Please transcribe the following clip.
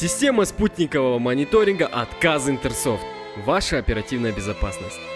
Система спутникового мониторинга от Kaz Intersoft. Ваша оперативная безопасность.